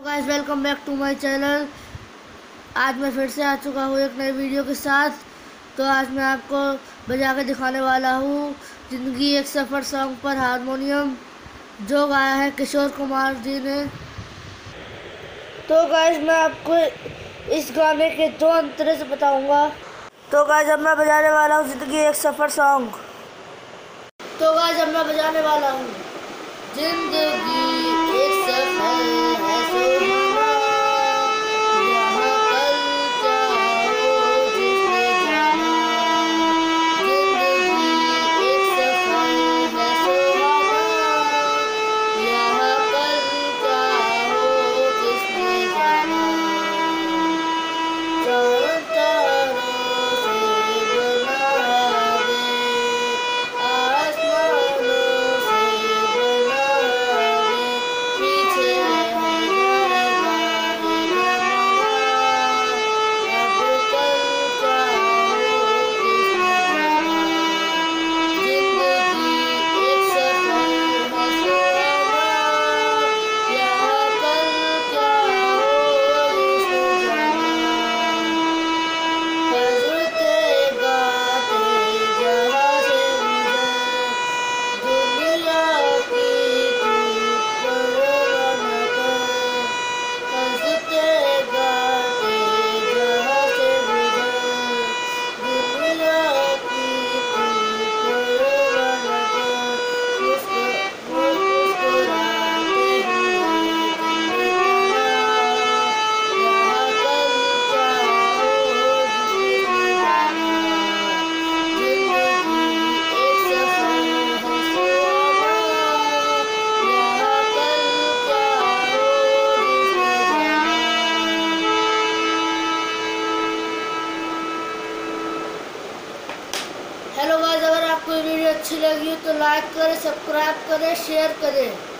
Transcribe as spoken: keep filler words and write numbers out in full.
Guys welcome back to my channel. आज मैं फिर से आ चुका हूँ एक नई वीडियो के साथ। तो आज मैं आपको बजा के दिखाने वाला हूँ जिंदगी एक सफ़र सॉन्ग पर हारमोनियम, जो गाया है किशोर कुमार जी ने। तो गाइस मैं आपको इस गाने के दो अंतरे से बताऊंगा। तो गाइस अब मैं बजाने वाला हूँ जिंदगी एक सफ़र सॉन्ग। तो गाइस अब मैं बजाने वाला हूँ जिंदगी एक सफ़र है सुहाना, यहाँ कल क्या हो जिसने जाना। जिंदगी एक सफ़र है सुहाना, यहाँ कल क्या हो जिसने जाना। चांद तारों से बनावे, आसमानों से बनावे, पीछे रह जाएगा ये ज़माना। अब कल क्या हो किसने जाना। जिंदगी एक सफ़र है सुहाना, यहाँ कल क्या हो किसने जाना। हंसते गाते जहाँ से गुजर, दुनिया की तू परवाह न कर। हंसते गाते जहाँ से गुजर, दुनिया की तू परवाह न कर। मुस्कुरा मुस्कुराते हुए दिन तना, यहाँ कल क्या हो जिसने जाना। जिंदगी एक सफ़र है सुहाना, यहाँ कल क्या हो जिसने जाना। हेलो गाइस, अगर आपको ये वीडियो अच्छी लगी हो तो लाइक करें, सब्सक्राइब करें, शेयर करें।